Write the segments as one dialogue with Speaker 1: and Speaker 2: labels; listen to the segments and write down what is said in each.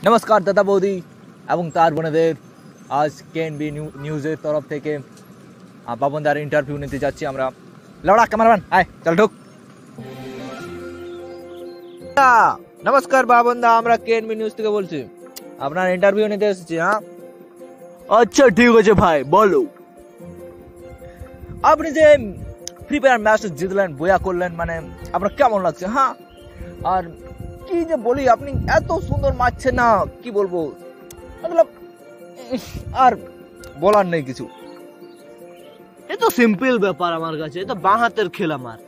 Speaker 1: नमस्कार दादा बौदी एवं तार बोनेদের आज केएनबी নিউজের তরফ থেকে বাবনদার ইন্টারভিউ নিতে যাচ্ছি আমরা। লড়া ক্যামেরাম্যান আয় চল ঢুক। নমস্কার বাবনদা, আমরা কেএনবি নিউজ থেকে বলছি, আপনার ইন্টারভিউ নিতে এসেছি। হ্যাঁ আচ্ছা ঠিক আছে ভাই বলো। আপনি যে ফ্রি ফায়ার ম্যাচ জিতলেন, বয়া করলেন, মানে আপনার কেমন লাগছে? হ্যাঁ আর কি যে বলি, আপনি এত সুন্দর মারছেন না, কি বলবো, মতলব আর বলার নেই কিছু।
Speaker 2: এ তো সিম্পল ব্যাপার আমার কাছে, এটা বাঁ হাতের খেল আমার।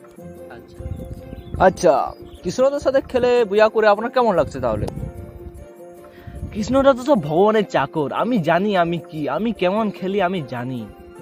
Speaker 1: আচ্ছা কৃষ্ণদার সাথে খেলে বুয়া করে আপনার কেমন লাগছে তাহলে?
Speaker 2: কৃষ্ণটা তো সব ভগবানের চাকর, আমি জানি আমি কেমন খেলি আমি জানি।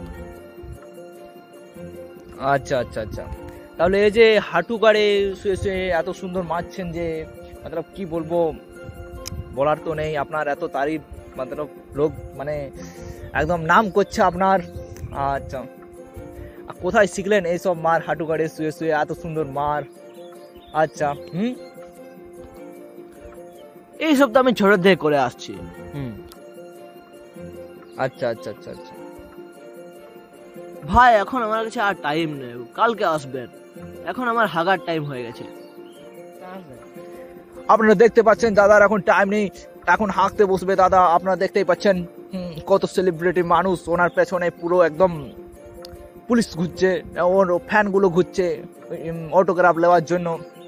Speaker 1: আচ্ছা আচ্ছা আচ্ছা, তাহলে এই যে হাঁটু গাড়ে শুয়ে শুয়ে এত সুন্দর মারছেন যে, মতলব কি বলবো, বলার তো নেই। আপনার এত তারিফ, মতলব লোক মানে একদম নাম করছে আপনার। আচ্ছা কোথায় শিখলেন এইসব মার, হাঁটু গাড়ে শুয়ে শুয়ে এত সুন্দর মার? আচ্ছা
Speaker 2: এইসব তো আমি ছোট থেকে করে আসছি।
Speaker 1: আচ্ছা আচ্ছা আচ্ছা আচ্ছা
Speaker 2: ভাই এখন আমার কাছে আর টাইম নেই, কালকে আসবেন, এখন আমার হাগার টাইম হয়ে গেছে।
Speaker 1: আপনারা দেখতে পাচ্ছেন দাদার এখন টাইম নেই, এখন হাঁকতে বসবে দাদা। আপনারা দেখতেই পাচ্ছেন কত সেলিব্রিটি মানুষ ওনার পেছনে, পুরো একদম পুলিশ ঘুরছে, ওর ফ্যানগুলো ঘুরছে অটোগ্রাফ নেওয়ার জন্য।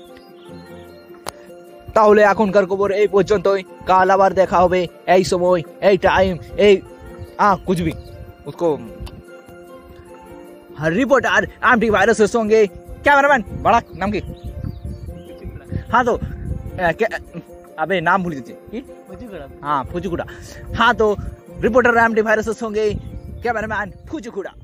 Speaker 1: তাহলে এখনকার খবর এই পর্যন্তই, কাল আবার দেখা হবে এই সময় এই টাইম এই कुछ भी उसको रिपोर्टर एंटी वायरसेस होंगे। कैमरामैन बड़ा नाम की, हाँ तो अबे नाम भूल गए, हाँ फुजुकुड़ा। हाँ तो रिपोर्टर एंटी वायरसेस होंगे, कैमरामैन फुजुकुड़ा।